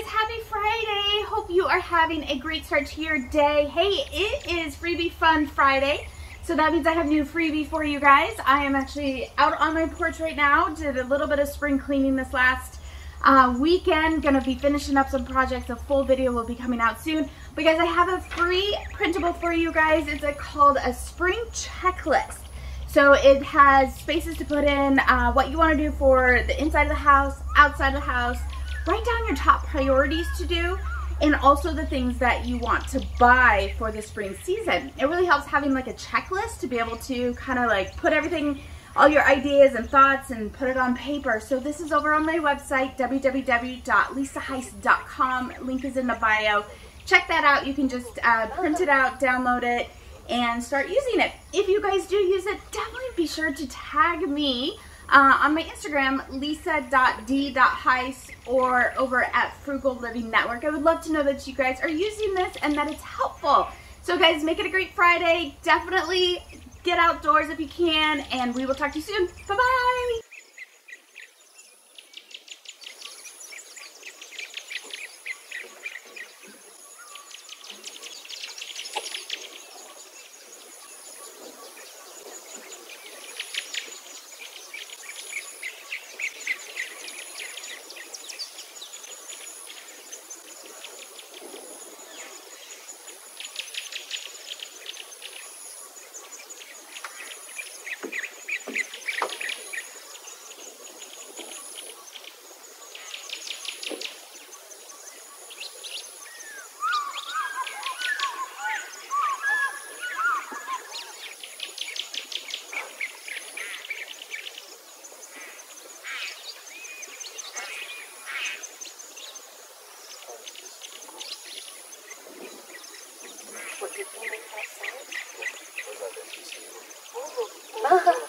happy Friday. Hope you are having a great start to your day. Hey, it is Freebie Fun Friday, so that means I have a new freebie for you guys. I am actually out on my porch right now. Did a little bit of spring cleaning this last weekend. Gonna be finishing up some projects. A full video will be coming out soon. But guys, I have a free printable for you guys. It's called a spring checklist. So it has spaces to put in what you want to do for the inside of the house, outside of the house. Write down your top priorities to do, and also the things that you want to buy for the spring season. It really helps having like a checklist to be able to kind of like put everything, all your ideas and thoughts, and put it on paper. So this is over on my website, www.lisaheist.com. Link is in the bio. Check that out. You can just print it out, download it, and start using it. If you guys do use it, definitely be sure to tag me on my Instagram, lisa.d.heist, or over at Frugal Living Network. I would love to know that you guys are using this and that it's helpful. So guys, make it a great Friday. Definitely get outdoors if you can, and we will talk to you soon. Bye-bye. What did you make that sound?